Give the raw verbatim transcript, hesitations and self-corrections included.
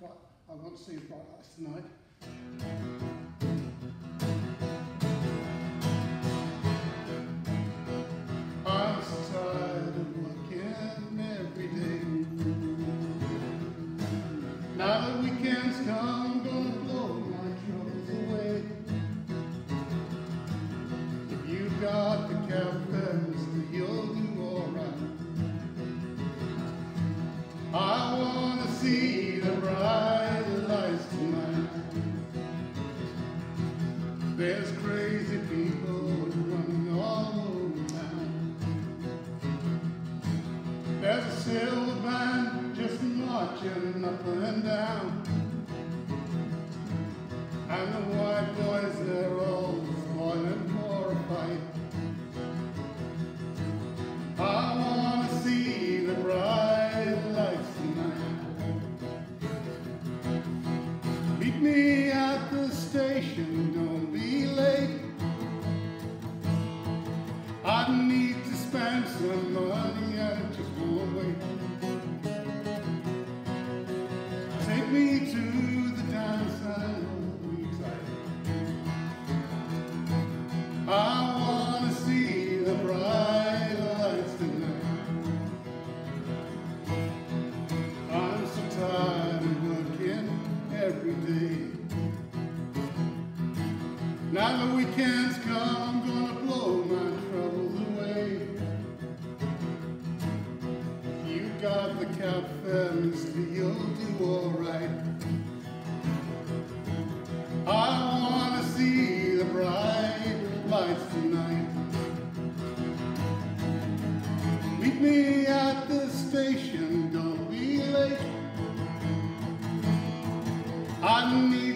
bright, I want to see bright lights tonight. I'm so tired of working every day. Now the weekend's come, I'm gonna blow my troubles away. If you've got the capitalist, you'll do alright. I wanna see the bright lights tonight. There's crazy people running all over town. There's a silver band just marching up and down, and the white boys, they're all spoiling for a fight. I wanna see the bright lights tonight. Meet me at the station, don't be late. I need to spend some money, I just won't wait. Take me to the downside of the side. I wanna see the bright lights tonight. I'm so tired of working every day. Now the weekend's come, I'm gonna blow my troubles away. You got the cafe, mister, you'll do alright. I wanna see the bright lights tonight. Meet me at the station, don't be late. I need